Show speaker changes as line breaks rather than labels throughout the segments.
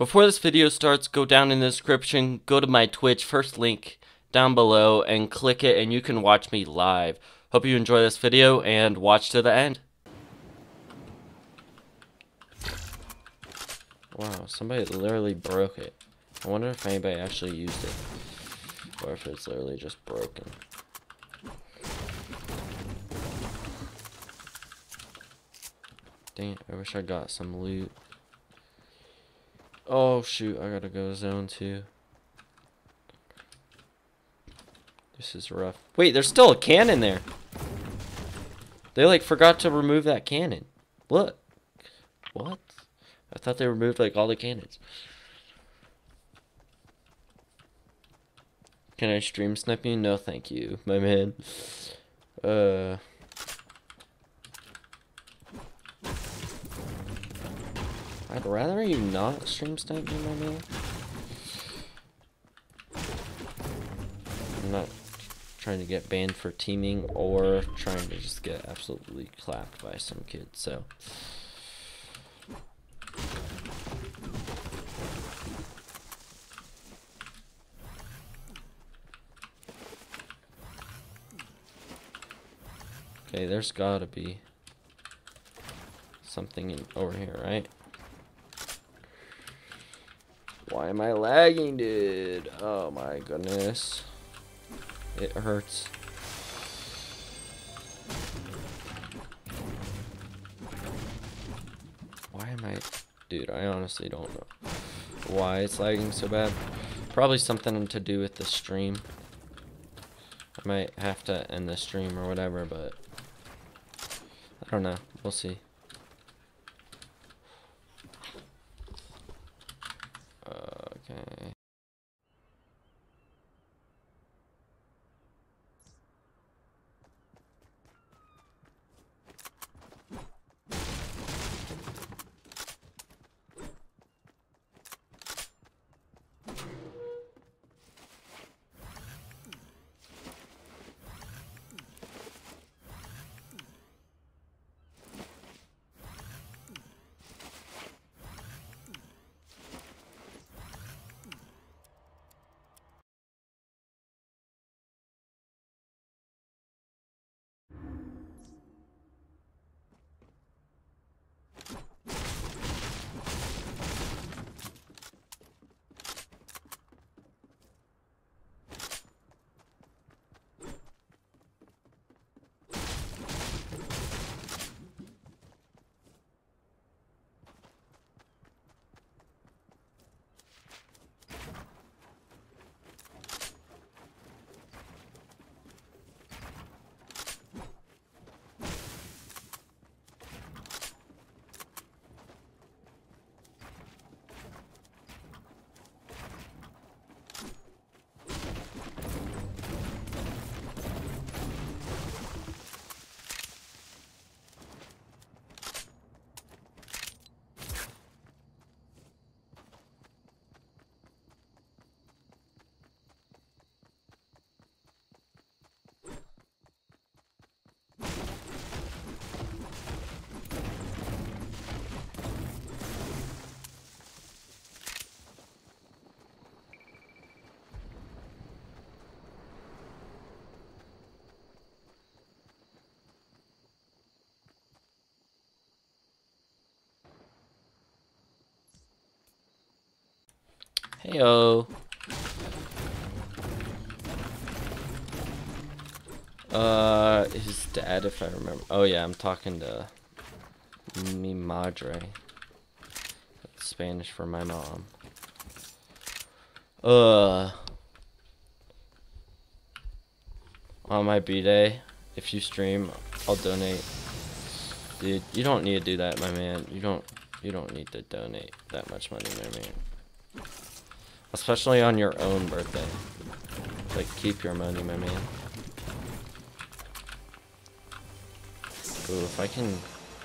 Before this video starts, go down in the description, go to my Twitch, first link down below, and click it and you can watch me live. Hope you enjoy this video and watch to the end. Wow, somebody literally broke it. I wonder if anybody actually used it, or if it's literally just broken. Dang it, I wish I got some loot. Oh shoot, I gotta go zone 2. This is rough. Wait, there's still a cannon there. They like forgot to remove that cannon. Look. What? I thought they removed like all the cannons. Can I stream snipe you? No, thank you, my man. I'd rather you not stream snipe me, my man. I'm not trying to get banned for teaming or trying to just get absolutely clapped by some kid, so. Okay, there's gotta be something over here, right? Why am I lagging, dude? Oh my goodness. It hurts. Why am I... Dude, I honestly don't know why it's lagging so bad. Probably something to do with the stream. I might have to end the stream or whatever, but... I don't know. We'll see. Okay. Heyo. His dad, if I remember. Oh yeah, I'm talking to mi madre. That's Spanish for my mom. On my B-day, if you stream, I'll donate. Dude, you don't need to do that, my man. You don't need to donate that much money, my man. Especially on your own birthday. Like, keep your money, my man. Ooh, if I can...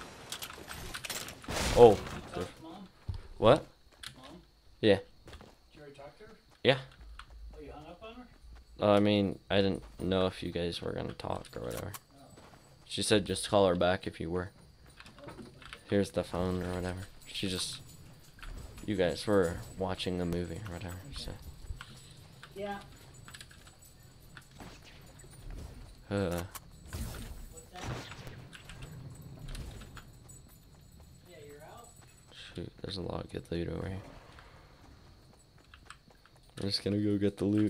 Oh. What?
Mom?
Yeah.
Did you already talk to her?
Yeah.
Oh, you hung up on her?
I mean, I didn't know if you guys were gonna talk or whatever. She said just call her back if you were. Here's the phone or whatever. She just You guys were watching the movie or whatever, so.
Yeah.
Uh,
What's that? Yeah, you're out?
shoot, there's a lot of good loot over here. I'm just gonna go get the loot.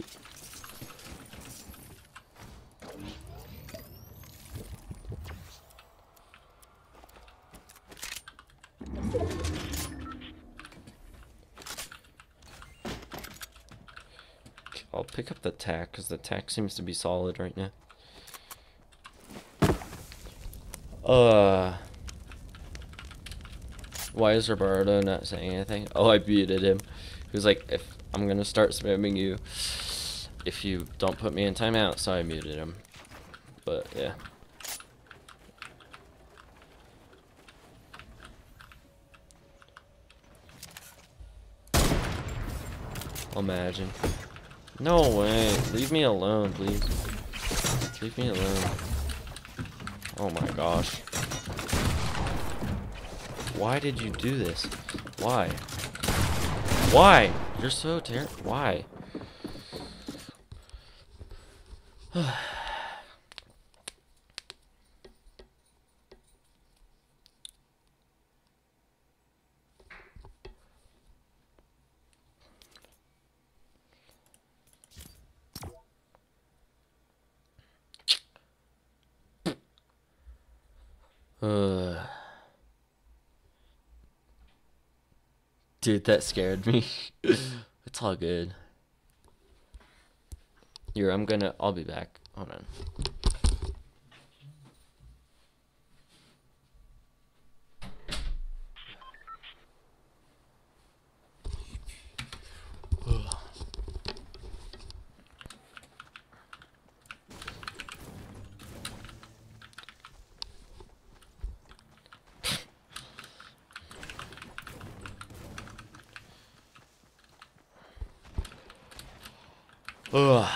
I'll pick up the tack, because the tack seems to be solid right now. Why is Roberto not saying anything? Oh, I muted him. He was like, if I'm gonna start spamming you if you don't put me in timeout, so I muted him. But yeah. Imagine. No way. Leave me alone, please. Leave me alone. Oh my gosh. Why did you do this? Why? Why? You're so terrible. Why? Dude, that scared me. It's all good. Here, I'll be back. Hold on. Ugh.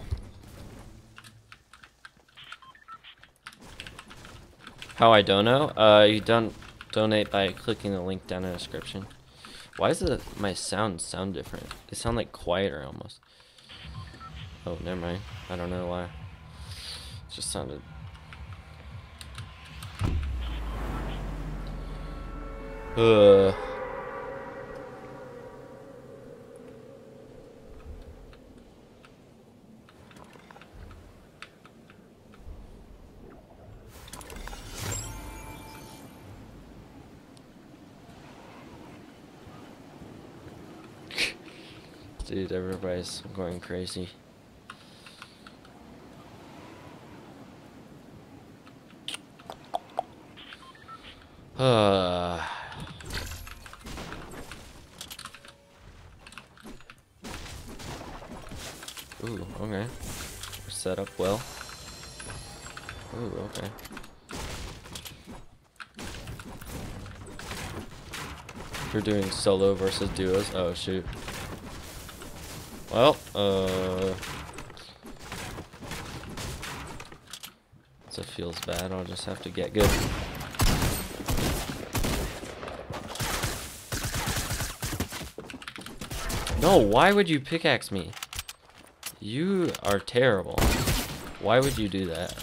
How I don't know? You don't donate by clicking the link down in the description. Why does my sound different? They sound like quieter almost. Oh, never mind. I don't know why. It just sounded. Dude, everybody's going crazy. Ooh, okay. We're set up well. Ooh, okay. We're doing solo versus duos. Oh, shoot. Well, so it feels bad. I'll just have to get good. No, why would you pickaxe me? You are terrible. Why would you do that?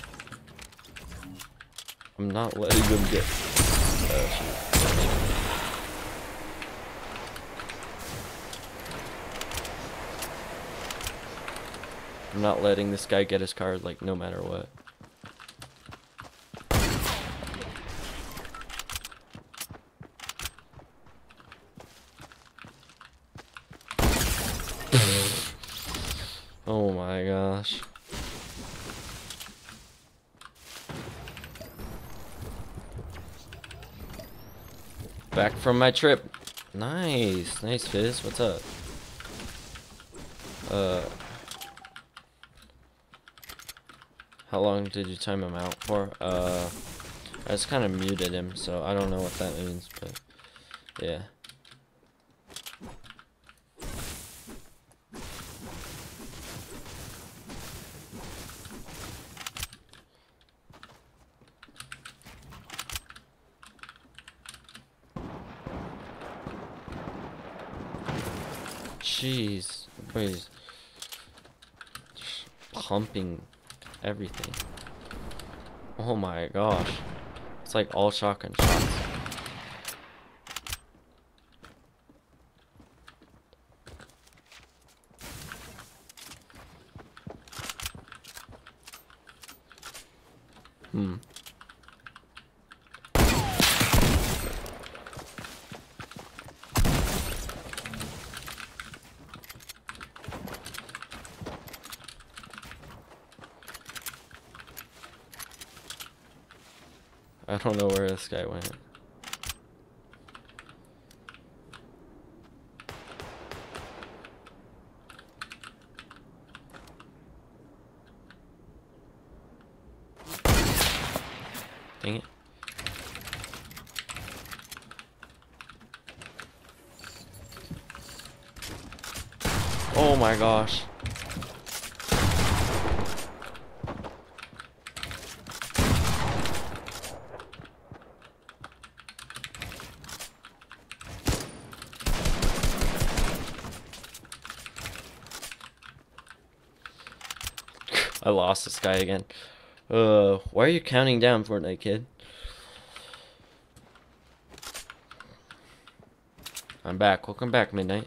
I'm not letting them get. Shoot. I'm not letting this guy get his card, like, no matter what. Oh my gosh. Back from my trip. Nice. Nice, Fizz. What's up? How long did you time him out for? I just kind of muted him, so I don't know what that means, but yeah. Jeez. Everybody's just pumping everything. Oh my gosh. It's like all shotgun shots. I don't know where this guy went. Dang it. Oh my gosh. I lost this guy again. Why are you counting down, Fortnite kid? I'm back. Welcome back, Midnight.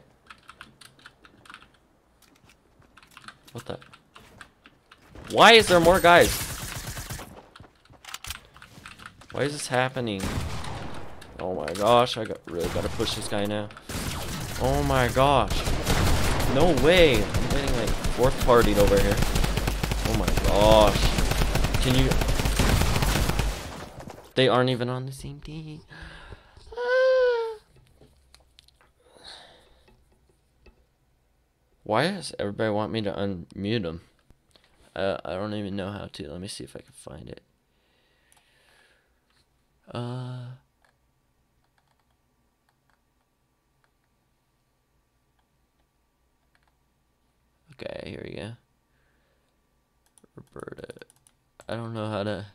What the? Why is there more guys? Why is this happening? Oh my gosh, really gotta push this guy now. Oh my gosh. No way. I'm getting like fourth partied over here. Oh my gosh. Can you... They aren't even on the same team. Why does everybody want me to unmute them? I don't even know how to. Let me see if I can find it. Okay, here we go. Roberta. I don't know how to...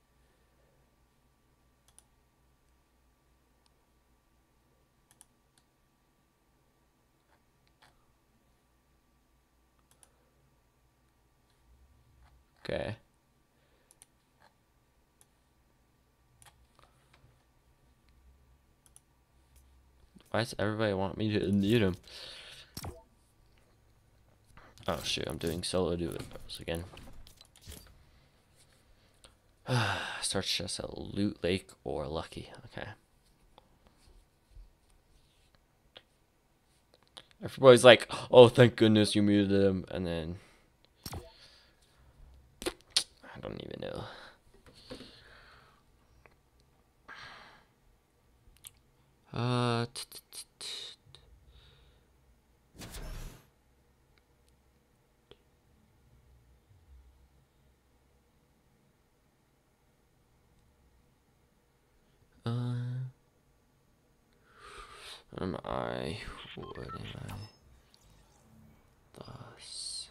Okay. Why does everybody want me to unmute him? Oh shoot, I'm doing solo duos again. Starts just at Loot Lake or Lucky. Okay. Everybody's like, oh, thank goodness you muted him. And then... I don't even know. Am I? What am I? Thus.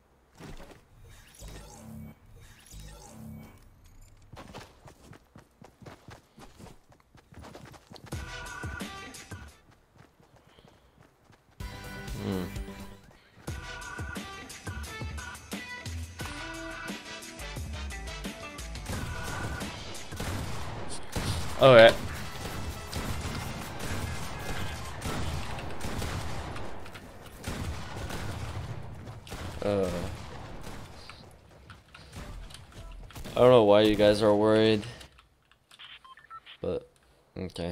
Alright. I don't know why you guys are worried, but okay.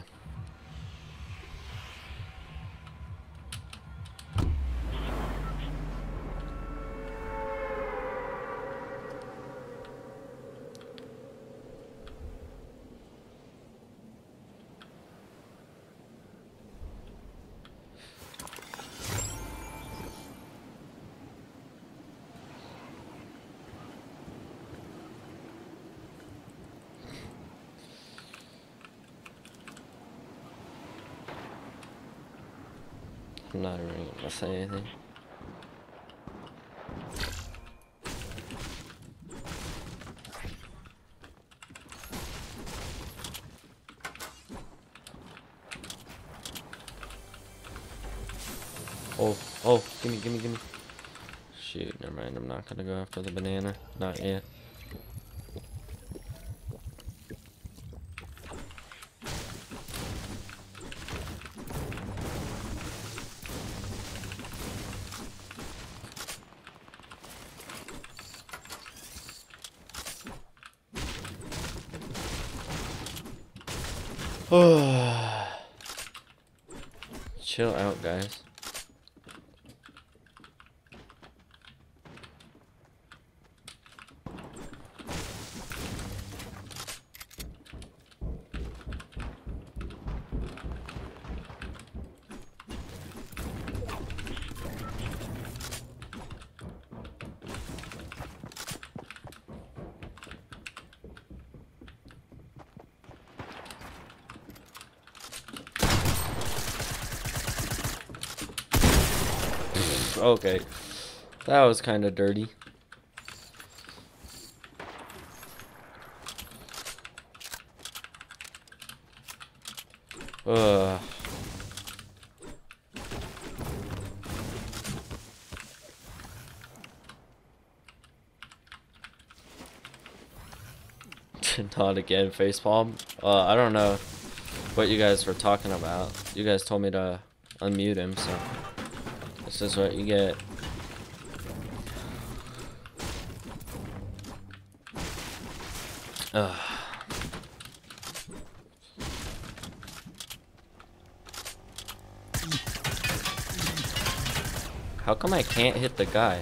I'm not even gonna say anything. Oh, oh, gimme, gimme, gimme. Shoot, never mind. I'm not gonna go after the banana. Not yet. Chill out, guys. Okay, that was kind of dirty. Ugh. Not again, facepalm. I don't know what you guys were talking about. You guys told me to unmute him, so this is what you get. Ugh. How come I can't hit the guy?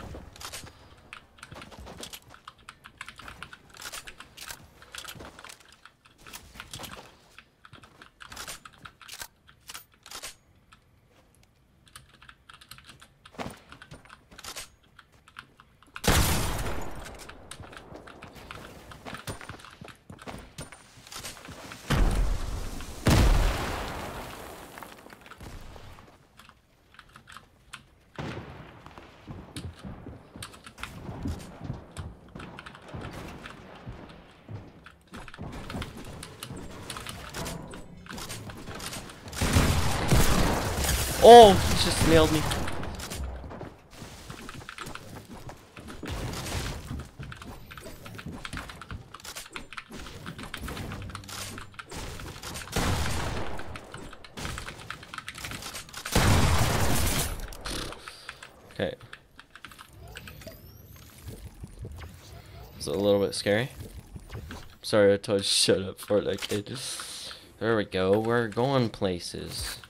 Oh, he just nailed me. Okay. It's a little bit scary. Sorry, I told you shut up for that kid. There we go. We're going places.